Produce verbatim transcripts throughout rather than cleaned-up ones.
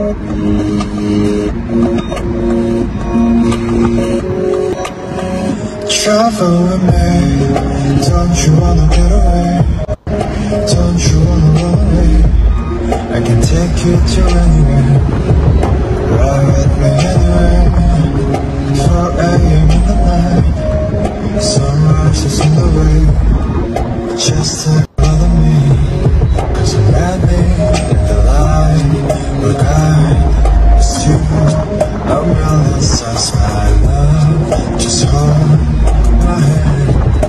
Travel with me, don't you wanna get away? Don't you wanna run away? I can take you to anywhere. Ride with me anywhere. four a m in the night, sunrise is on the way. Just to bother me, cause I'm ready in the light. Look, I it's you, I'm really such my love. Just hold my hand.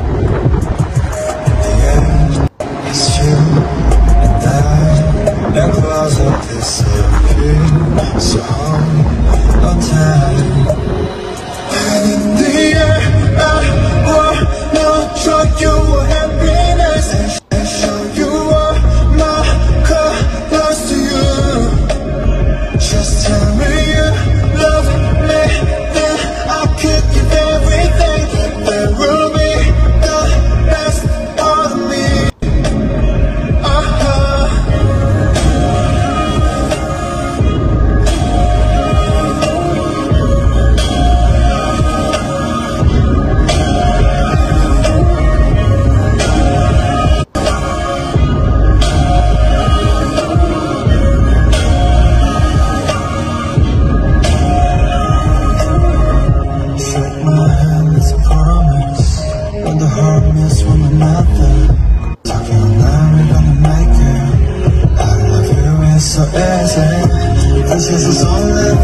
In the end, it's you and I. And clouds of disappear, so hold on tight. And in the air, I wanna show you happiness and show you all my colors to you. Just tell me you love me, then I could give everything. There will be the best part of me. Uh-huh. Shake my hand, it's a promise. When the heart meets one another, talking all night, we're gonna make it. I love you, it's so easy. This is only